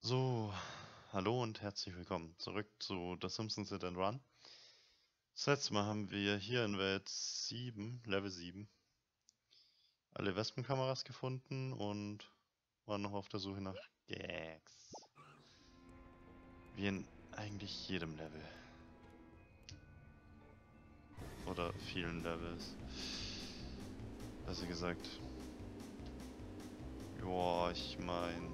So, hallo und herzlich willkommen zurück zu The Simpsons Hit and Run. Das letzte Mal haben wir hier in Welt 7, Level 7, alle Wespenkameras gefunden und waren noch auf der Suche nach Gags. Wie in eigentlich jedem Level. Oder vielen Levels. Besser gesagt. Joa, ich mein,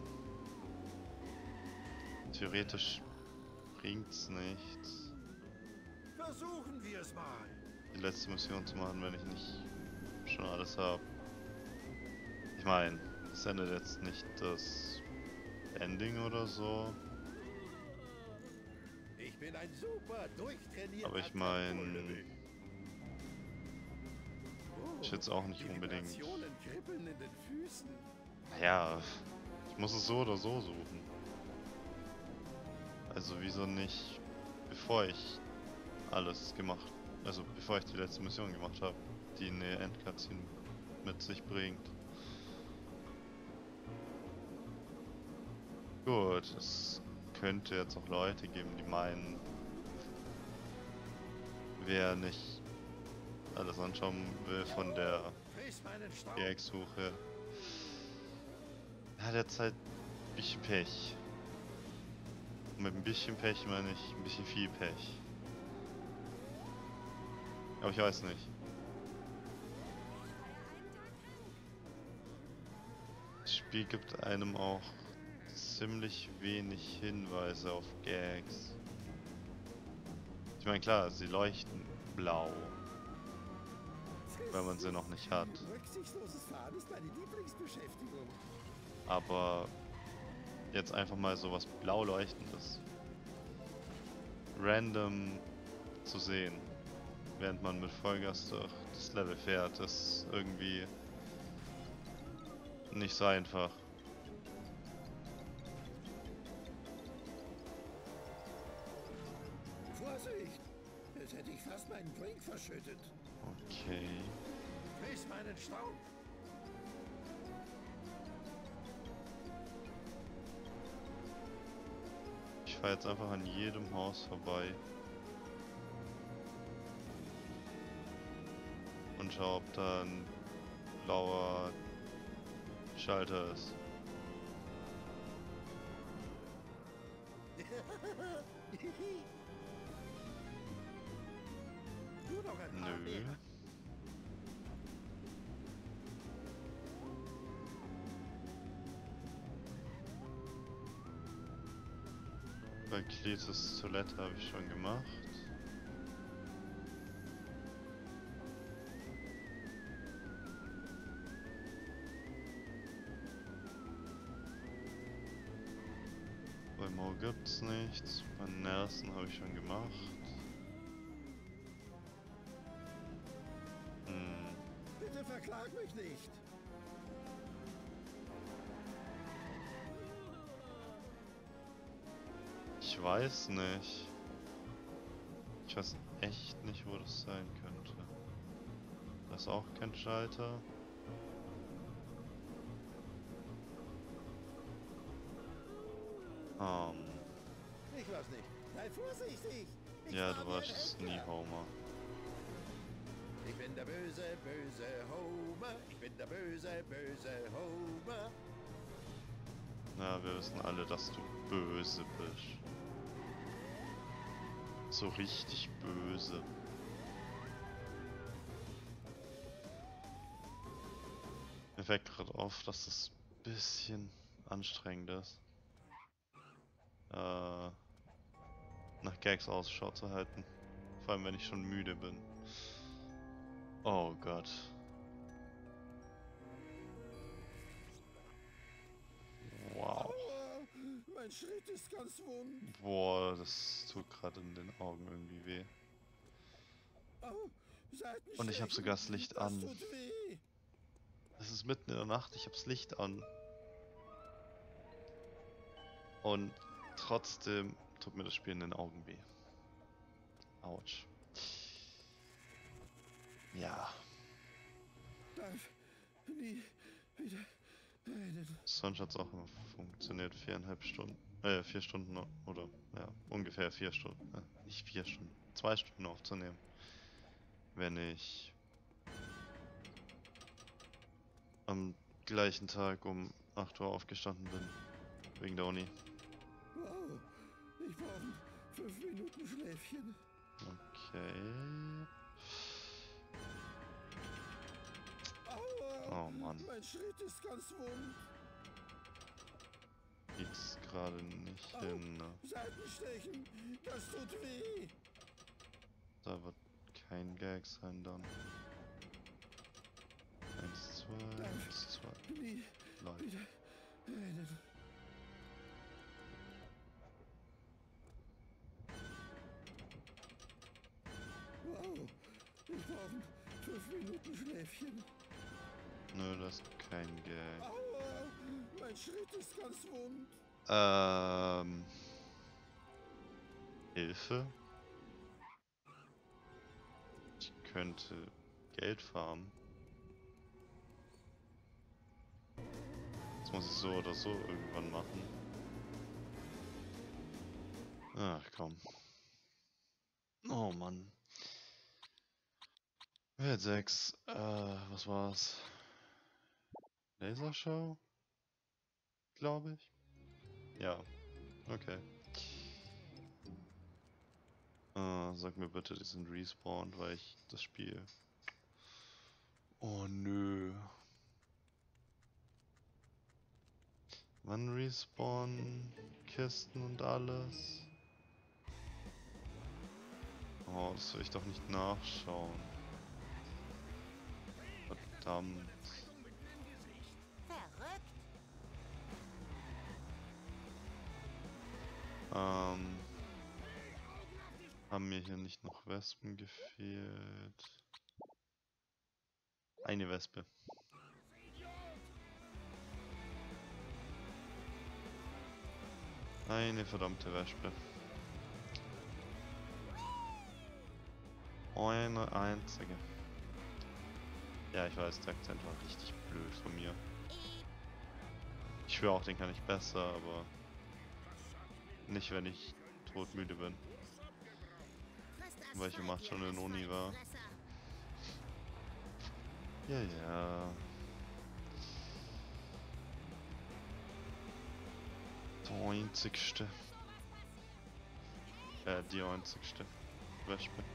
theoretisch bringt's nichts, Versuchen wir es mal. die letzte Mission zu machen, wenn ich nicht schon alles habe. Ich meine, es endet jetzt nicht das Ending oder so, Ich bin ein super aber durchtrainierter ich meine, Traktorlümmel. ich Oh, jetzt auch nicht die unbedingt. Vibrationen kribbeln in den Füßen. Naja, ich muss es so oder so suchen. Also wieso nicht, bevor ich alles gemacht, also bevor ich die letzte Mission gemacht habe, die eine Endcutscene mit sich bringt. Gut, es könnte jetzt auch Leute geben, die meinen, wer nicht alles anschauen will von der Friss meinen Staub. Gag-Suche, hat jetzt halt ein bisschen Pech. Und mit ein bisschen Pech meine ich ein bisschen viel Pech. Aber ich weiß nicht. Das Spiel gibt einem auch ziemlich wenig Hinweise auf Gags. Ich meine, klar, sie leuchten blau, wenn man sie noch nicht hat. Rücksichtsloses Fahren ist meine Lieblingsbeschäftigung. Aber jetzt einfach mal sowas blau leuchtendes random zu sehen, während man mit Vollgas durch das Level fährt, ist irgendwie nicht so einfach. Vorsicht! Jetzt hätte ich fast meinen Drink verschüttet. Okay. Friss meinen Staub. Ich fahre jetzt einfach an jedem Haus vorbei und schau, ob da ein blauer Schalter ist. Nur noch ein paar Nö. mehr. Bei Cletus Toilette habe ich schon gemacht. Bei Mo gibt's nichts. Bei Nelson habe ich schon gemacht. Hm. Bitte verklag mich nicht. Ich weiß nicht. Ich weiß echt nicht, wo das sein könnte. Da ist auch kein Schalter. Ich weiß nicht. Sei vorsichtig. Ich Ja, war du wie ein warst nie Henker. Homer. Ich bin der böse, böse Homer. Ich bin der böse, böse Homer. Ja, wir wissen alle, dass du böse bist. So richtig böse. Mir fällt gerade auf, dass das ein bisschen anstrengend ist, nach Gags Ausschau zu halten. Vor allem, wenn ich schon müde bin. Oh Gott. Wow. Aua, mein Schritt ist ganz wund. Boah, das tut gerade in den Augen irgendwie weh. Au, Und ich habe sogar Seitenstechen, das Licht das an. tut weh. Es ist mitten in der Nacht, ich habe das Licht an. Und trotzdem tut mir das Spiel in den Augen weh. Autsch. Ja. Darf nie wieder Sonst hat es auch immer funktioniert, 4 Stunden oder ja, ungefähr 4 Stunden, nicht 4 Stunden, 2 Stunden aufzunehmen, wenn ich am gleichen Tag um 8 Uhr aufgestanden bin, wegen der Uni. Wow, ich brauche 5 Minuten Schläfchen. Okay. Aua, Oh Mann, mein Schritt ist ganz wund. krieg's gerade nicht hin, ne? Seitenstechen, das tut weh. Da wird kein Gag sein dann. 1, 2, 1, 2. Nie Nein. wieder rennen. Wow, ich brauche 5 Minuten Schläfchen. Nö, das ist kein Gag. Aua, mein Schritt ist ganz wund. Hilfe? Ich könnte Geld farmen. Das muss ich so oder so irgendwann machen. Ach komm. Oh Mann. Welt 6. Was war's? Lasershow? Glaube ich. Ja. Okay. Sag mir bitte, die sind respawned, weil ich das Spiel. Oh nö. Wann respawnen Kisten und alles? Oh, das will ich doch nicht nachschauen. Verdammt. Verrückt. Haben mir hier nicht noch Wespen gefehlt? Eine Wespe. Eine verdammte Wespe. Eine einzige. Ja, ich weiß, der Akzent war richtig blöd von mir. Ich schwöre auch, den kann ich besser, aber nicht, wenn ich todmüde bin. Weil ich um 8 schon in der Uni war. Ja, ja. Der einzigste. Die einzigste. Wespe.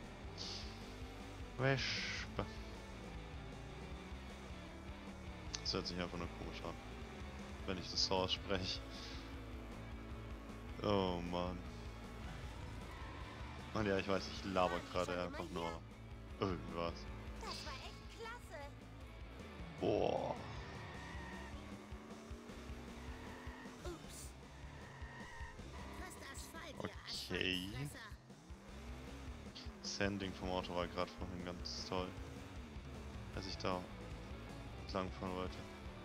Wespe. Das hört sich einfach nur komisch an, wenn ich das so ausspreche. Oh Mann. Und ja, ich weiß, ich laber gerade einfach nur irgendwas. Das war echt klasse. Boah. Ups. Fast Asphalt, Okay. Sanding vom Auto war gerade vorhin ganz toll. Als ich da lang fahren wollte.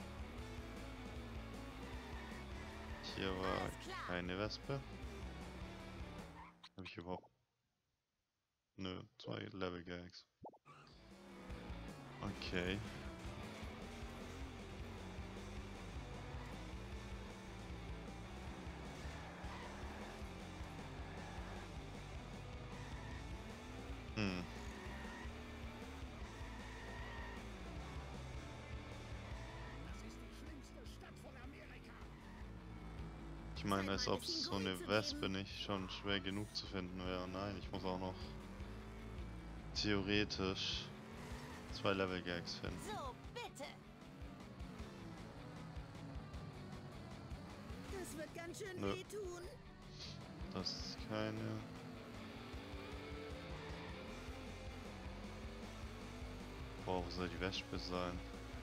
Hier war keine Wespe. Habe ich überhaupt... Nö, 2 Level Gags. Okay. Ich meine, als ob so eine Wespe nicht schon schwer genug zu finden wäre. Nein, ich muss auch noch theoretisch 2 Level Gags finden. So, bitte. Das wird ganz schön Nö. wehtun. Das ist keine... Boah, wo soll die Wespe sein?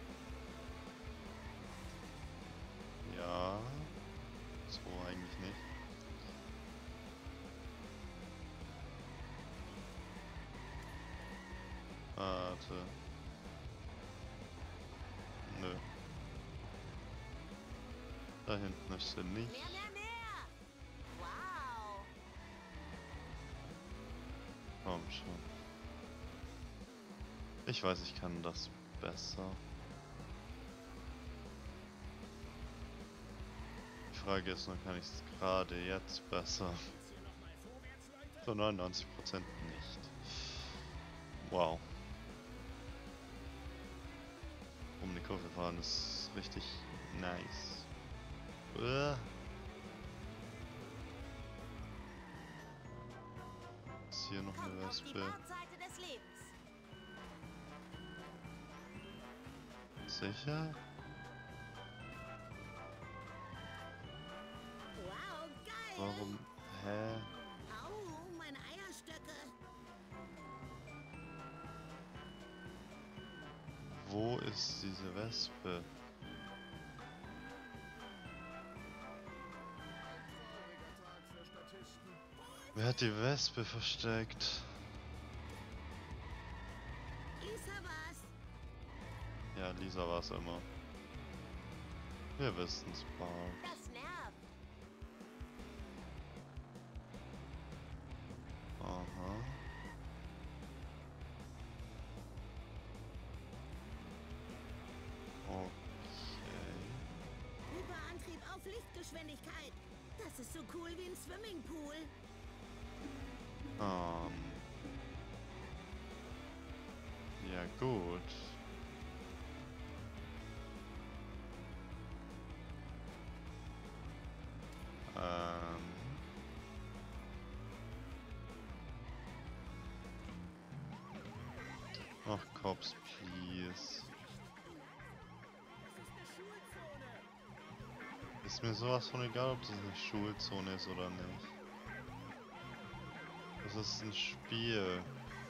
Ja... So eigentlich nicht. Warte. Nö. Da hinten ist sie nicht. Mehr. Wow. Komm schon. Ich weiß, ich kann das besser. Frage ist nur, kann ich es gerade jetzt besser? Zu 99% nicht. Wow. Um die Kurve fahren ist richtig nice. Ist hier noch eine Kommt auf die Wespe? Nordseite des Lebens. Sicher? Wow, geil! Warum? Hä? Au, meine Eierstöcke. Wo ist diese Wespe? Wer hat die Wespe versteckt? Lisa war's. Ja, Lisa war es immer. Wir wissen's, Bart. Das nervt. Aha. Okay. Hyperantrieb auf Lichtgeschwindigkeit. Das ist so cool wie ein Swimmingpool. Ja gut. Ach, Cops, please. Ist mir sowas von egal, ob das eine Schulzone ist oder nicht. Das ist ein Spiel.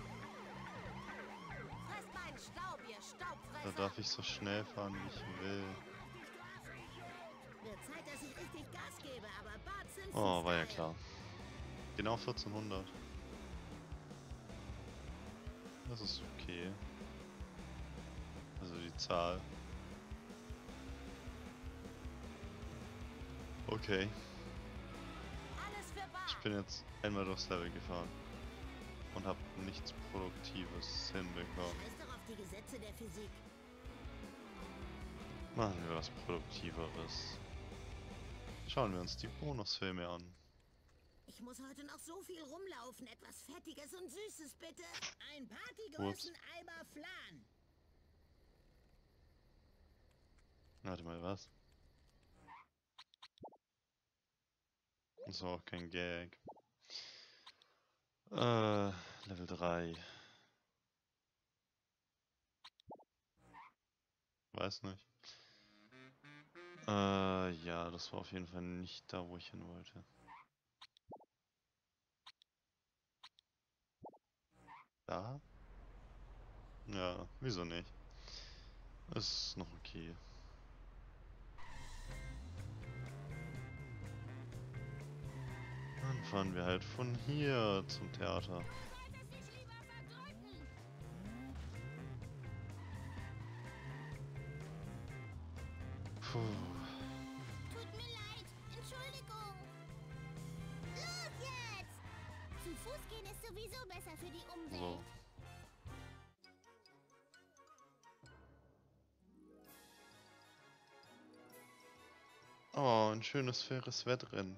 Fresst meinen Staub, ihr Da Staubfresser. darf ich so schnell fahren, wie ich will. Wird Zeit, dass ich richtig Gas gebe, aber Bart Simpson. Oh, war ja klar. Genau 1400. Das ist okay. Also die Zahl. Okay. Alles für Ich bar. bin jetzt einmal durchs Level gefahren. Und habe nichts Produktives hinbekommen. Scheiß doch auf die Gesetze der Physik. Machen wir was Produktiveres. Schauen wir uns die Bonusfilme an. Ich muss heute noch so viel rumlaufen. Etwas Fettiges und Süßes, bitte. Ein Partygrößen Eimer Flan. Warte mal, was? Das war auch kein Gag. Level 3. Weiß nicht. Ja, das war auf jeden Fall nicht da, wo ich hin wollte. Da? Ja, wieso nicht? Ist noch okay. Dann fahren wir halt von hier zum Theater. Puh. Tut mir leid. Entschuldigung. Los jetzt! Zu Fuß gehen ist sowieso besser für die Umwelt. So. Oh, ein schönes, faires Wettrennen.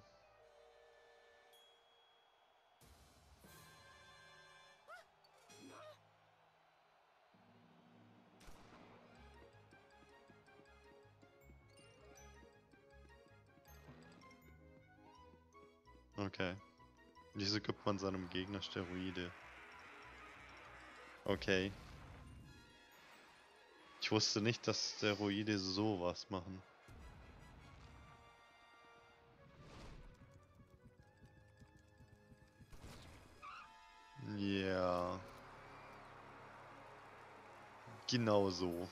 Okay. Wieso gibt man seinem Gegner Steroide? Okay. Ich wusste nicht, dass Steroide sowas machen. Ja. Genau so.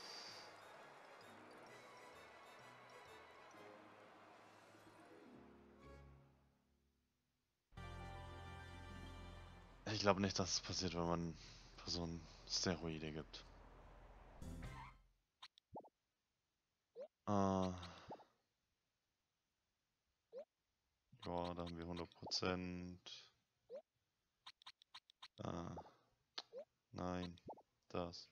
Ich glaube nicht, dass es passiert, wenn man Personen Steroide gibt. Ja, da haben wir 100%. Nein, das.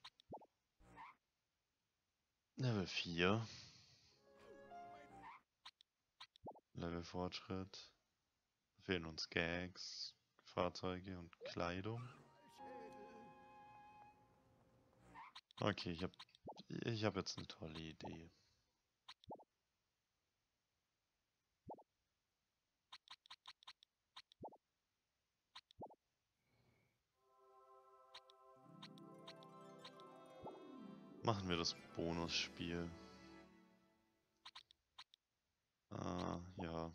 Level 4. Levelfortschritt. Fehlen uns Gags, Fahrzeuge und Kleidung. Okay, ich hab jetzt eine tolle Idee. Machen wir das Bonusspiel. Ja.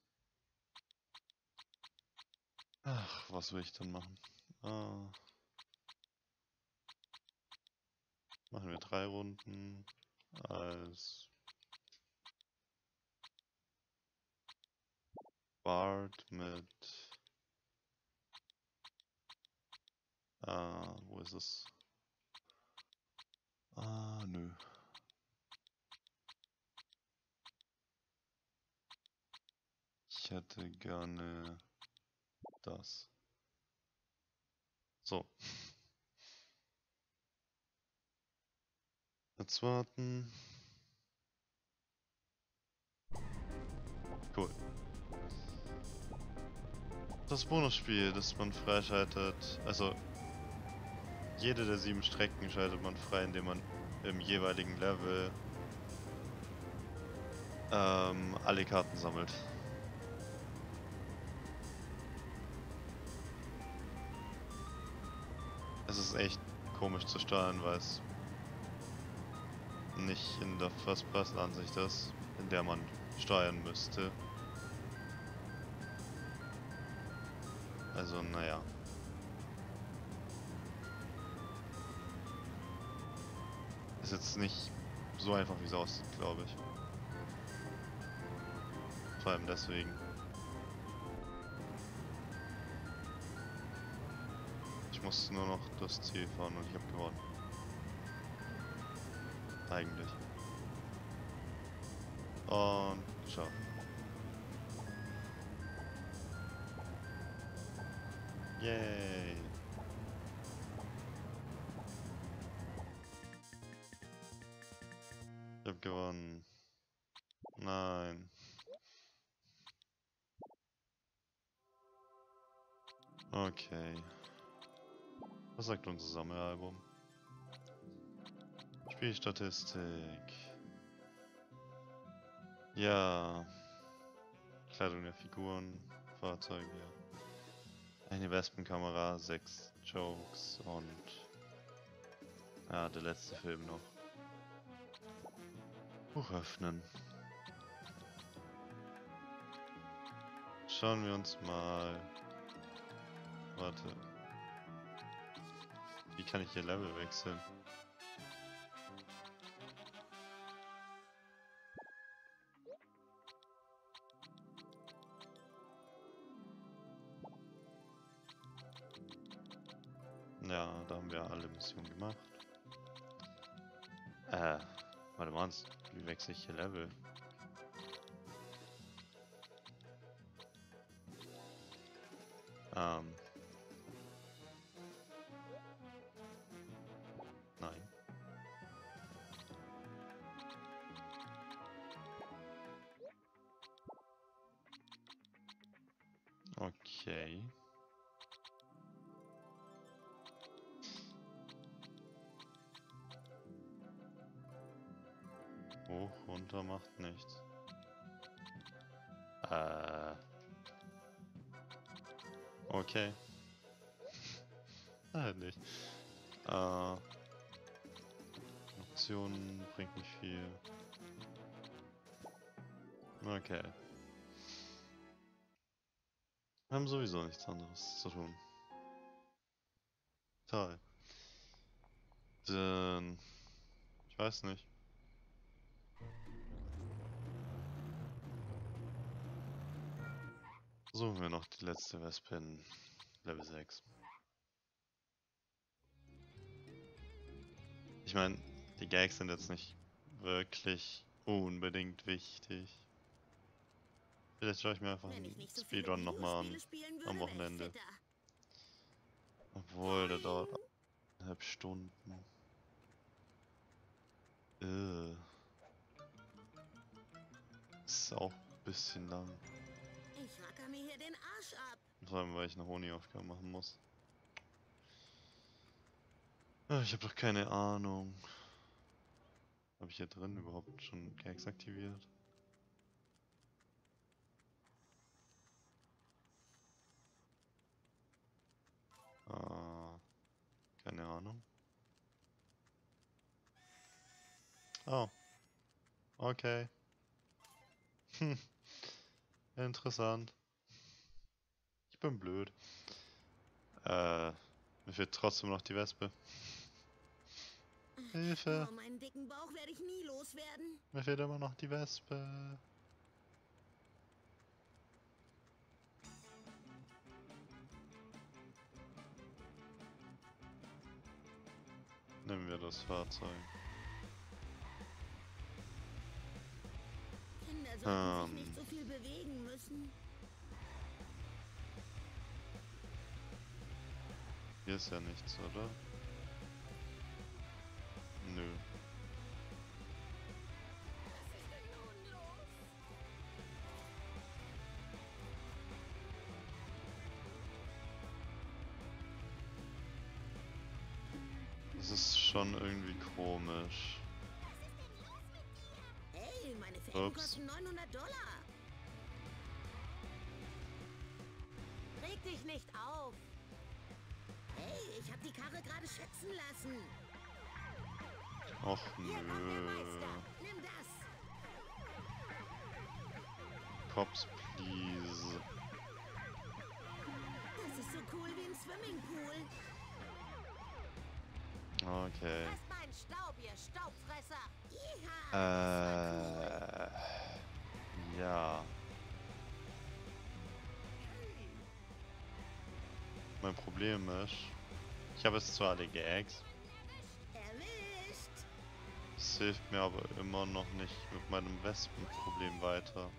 Ach, was will ich denn machen? Machen wir 3 Runden als Bard mit... wo ist es? Nö. Ich hätte gerne das. So. Jetzt warten. Cool. Das Bonusspiel, das man freischaltet, also jede der 7 Strecken schaltet man frei, indem man im jeweiligen Level alle Karten sammelt. Es ist echt komisch zu steuern, weil es nicht in der First-Person-Ansicht ist, in der man steuern müsste. Also, naja. Ist jetzt nicht so einfach, wie es aussieht, glaube ich. Vor allem deswegen. Ich muss nur noch das Ziel fahren und ich habe gewonnen. Eigentlich. Und ciao. Yay! Ich hab gewonnen. Nein. Okay. Was sagt unser Sammelalbum? Spielstatistik. Ja. Kleidung der Figuren, Fahrzeuge. Eine Wespenkamera, 6 Jokes und... Ja, der letzte Film noch. Buch öffnen. Schauen wir uns mal... Warte. Wie kann ich hier Level wechseln? Ja, da haben wir alle Missionen gemacht. Warte mal, wie wechsle ich hier Level? Nein. Okay. Hoch, runter macht nichts. Okay. Nicht. Optionen bringt nicht viel. Okay. Wir haben sowieso nichts anderes zu tun. Toll. Dann... Ich weiß nicht. Suchen wir noch die letzte Wespe in Level 6. Ich meine, die Gags sind jetzt nicht wirklich unbedingt wichtig. Vielleicht schaue ich mir einfach Wenn ich einen nicht so viele Speedrun nochmal an Videospiele spielen würde, am wäre ich Wochenende. fitter. Obwohl, der dauert 1,5 Stunden. Ist auch ein bisschen lang. Ich racker mir hier den Arsch ab. Vor allem, weil ich eine Honiggabe machen muss. Ah, ich habe doch keine Ahnung. Habe ich hier drin überhaupt schon Gags aktiviert? Keine Ahnung. Oh, okay. Hm, interessant. Ich bin blöd. Mir fehlt trotzdem noch die Wespe. Hilfe! Oh, meinen dicken Bauch werde ich nie loswerden. Mir fehlt immer noch die Wespe. Nehmen wir das Fahrzeug. Kinder sollten sich nicht so viel bewegen müssen. Hier ist ja nichts, oder? Nö. Was ist denn nun los? Das ist schon irgendwie komisch. Hey, meine Felgen Ups. kosten $900. Reg dich nicht auf. Hey, ich habe die Karre gerade schätzen lassen. Och Hier kommt der Meister. nö. Nimm das. Cops, please. Das ist so cool wie im Swimmingpool. Okay. Lass meinen Staub, ihr Staubfresser. Yeeha. Ja. Mein Problem ist, ich habe jetzt zwar alle Gags, Erwischt. es hilft mir aber immer noch nicht mit meinem Wespenproblem weiter.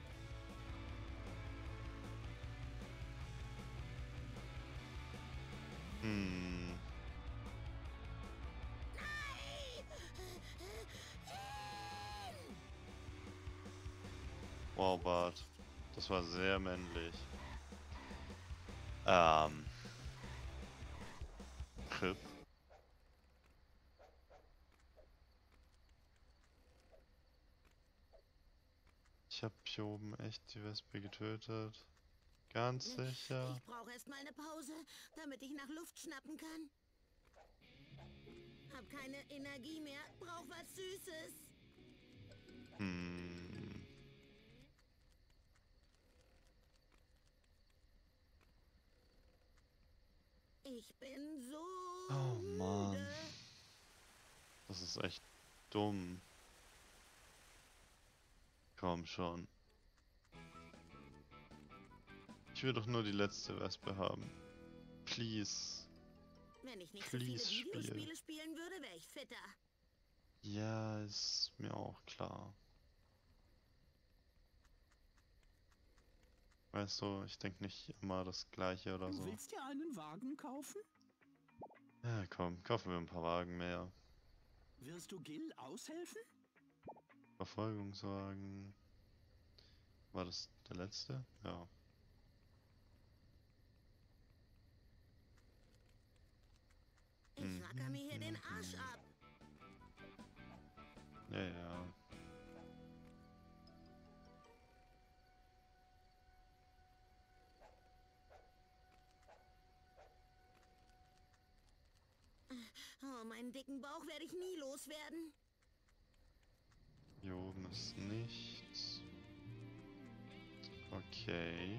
Wow, Bart. Das war sehr männlich. Chip. Ich habe hier oben echt die Wespe getötet. Ganz sicher. Ich brauche erstmal eine Pause, damit ich nach Luft schnappen kann. Hab keine Energie mehr, brauch was Süßes. Ich bin so Oh Mann. müde. Das ist echt dumm. Komm schon. Ich will doch nur die letzte Wespe haben. Please. Wenn ich nicht so viele Please, Spiel. Videospiele spielen würde, wäre ich fitter. Ja, ist mir auch klar. Weißt du, ich denke nicht immer das Gleiche oder Du so. willst dir einen Wagen kaufen? Ja, komm, kaufen wir ein paar Wagen mehr. Wirst du Gil aushelfen? Verfolgungswagen. War das der letzte? Ja. Ich racker mir hier den Arsch ab. Ja, ja. Oh, meinen dicken Bauch werde ich nie loswerden. Hier oben ist nichts. Okay.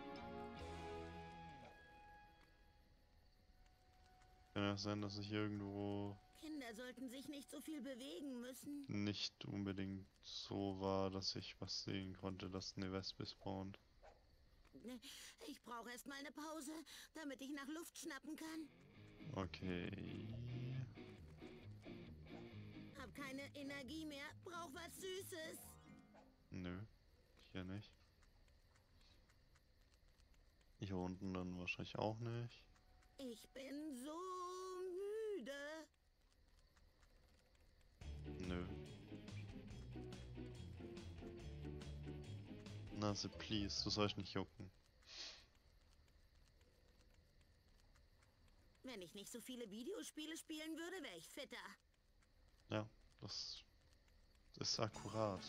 Kann ja sein, dass ich irgendwo Kinder sollten sich nicht so viel bewegen müssen. nicht unbedingt so war, dass ich was sehen konnte, dass eine Wespe spawnt. Ich brauche erstmal eine Pause, damit ich nach Luft schnappen kann. Okay. Hab keine Energie mehr, brauch was Süßes. Nö, hier nicht. Hier unten dann wahrscheinlich auch nicht. Ich bin so müde. Nö. Nase, please, du sollst nicht jucken. Wenn ich nicht so viele Videospiele spielen würde, wäre ich fitter. Ja, das ist akkurat.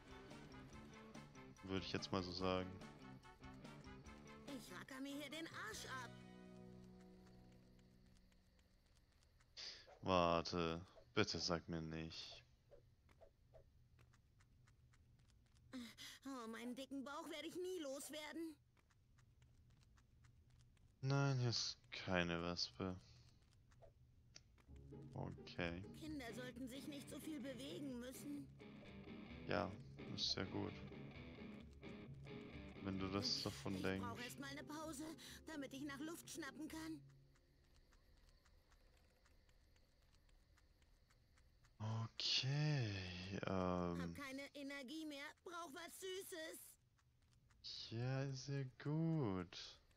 Würde ich jetzt mal so sagen. Ich racker mir hier den Arsch ab. Warte, bitte sag mir nicht. Oh, meinen dicken Bauch werde ich nie loswerden. Nein, hier ist keine Wespe. Okay. Kinder sollten sich nicht so viel bewegen müssen. Ja, ist ja gut. Wenn du das davon Ich denkst. brauche erstmal eine Pause, damit ich nach Luft schnappen kann. Okay, Hab keine Energie mehr, brauch was Süßes. ja, ist ja gut.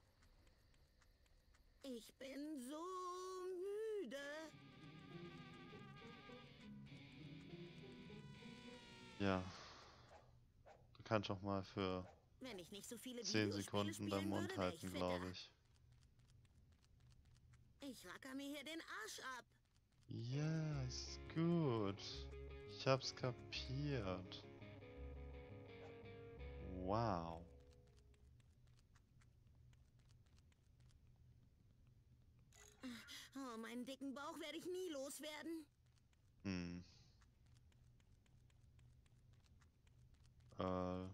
Ich bin so müde. Ja. Du kannst auch mal für Wenn ich nicht so viele 10 Videospiele Sekunden spielen deinen Mund würde, wäre ich halten, fitter. glaube ich. Ich racker mir hier den Arsch ab. Ja, ist gut. Ich hab's kapiert. Wow. Oh, meinen dicken Bauch werde ich nie loswerden. Hm. Äh.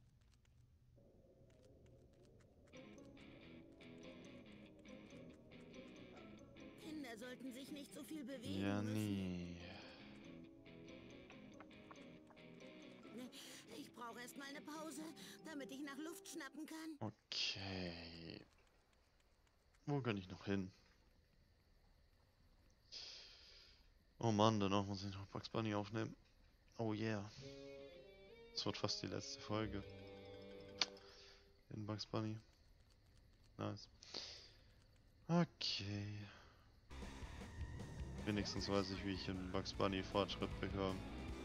Kinder sollten sich nicht so viel bewegen Ja, müssen. nee. Ich brauche erstmal eine Pause, damit ich nach Luft schnappen kann. Okay. Wo kann ich noch hin? Oh Mann, danach muss ich noch Bugs Bunny aufnehmen. Oh yeah. Das wird fast die letzte Folge. In Bugs Bunny. Nice. Okay. Wenigstens weiß ich, wie ich in Bugs Bunny Fortschritt bekomme.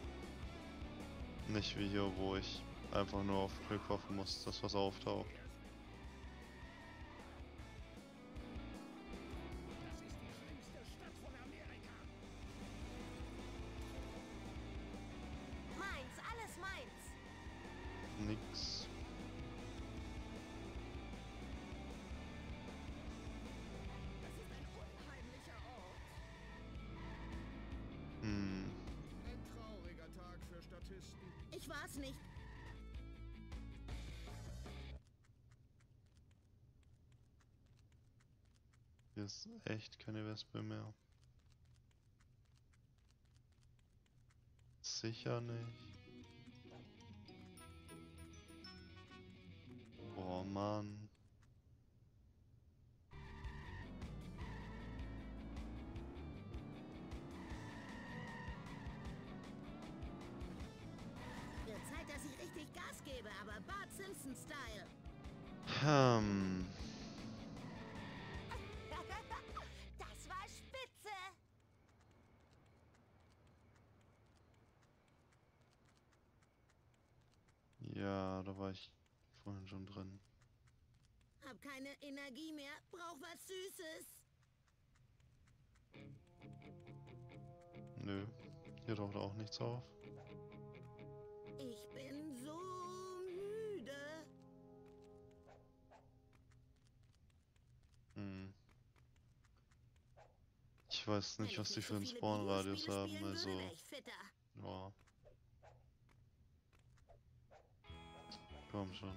Nicht wie hier, wo ich einfach nur auf Glück hoffen muss, dass was auftaucht. Meins, alles meins. Nix. Das ist ein unheimlicher Ort. Hm. Ein trauriger Tag für Statisten. Ich war's nicht. Hier ist echt keine Wespe mehr. Sicher nicht. Oh Mann. Wird Zeit, dass ich richtig Gas gebe, aber Bart Simpson-Style. Das war spitze. Ja, da war ich vorhin schon drin. Hab keine Energie mehr, brauch was Süßes. Nö, hier taucht auch nichts auf. Ich bin so müde. Hm. Ich weiß Wenn nicht, ich was die nicht für so einen viele Spawn-Radius Videospiele haben, spielen also. würde, wär ich fitter. Ja. Komm schon.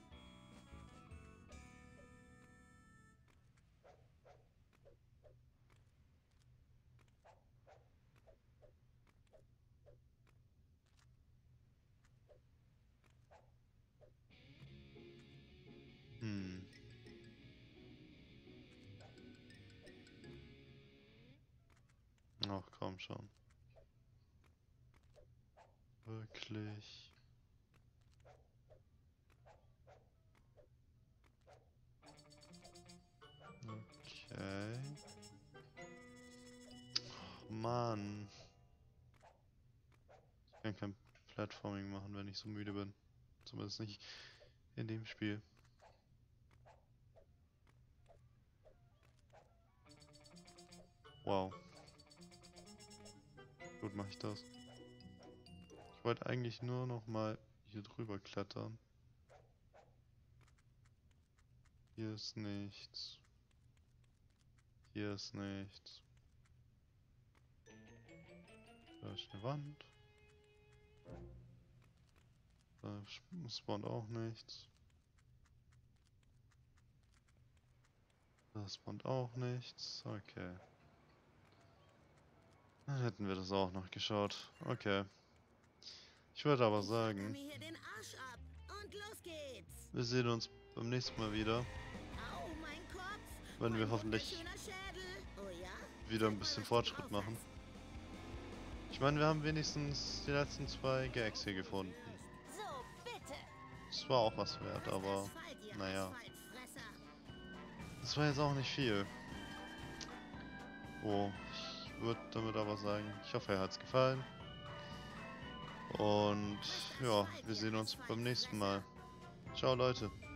Hm. Ach, komm schon. Wirklich. Okay. Oh, Mann. Ich kann kein Platforming machen, wenn ich so müde bin. Zumindest nicht in dem Spiel. Wow. Gut, mache ich das. Ich wollte eigentlich nur noch mal hier drüber klettern. Hier ist nichts. Hier ist nichts. Da ist eine Wand. Da spawnt auch nichts. Da spawnt auch nichts. Okay. Dann hätten wir das auch noch geschaut. Okay. Ich würde aber Ich sagen, mir hier den Arsch ab. Und los geht's. wir sehen uns beim nächsten Mal wieder, Au, mein Kopf. wenn wir Mein hoffentlich wunderschöner Schädel. Oh ja? wieder ein Sag mal, bisschen was Fortschritt du machen. drauf hast. Ich meine, wir haben wenigstens die letzten 2 Gags hier gefunden. So, bitte. Das war auch was wert, aber Asphalt, ihr naja. Asphaltfresser. Das war jetzt auch nicht viel. Oh, ich würde damit aber sagen, ich hoffe, er hat es gefallen. Und ja, wir sehen uns beim nächsten Mal. Ciao, Leute.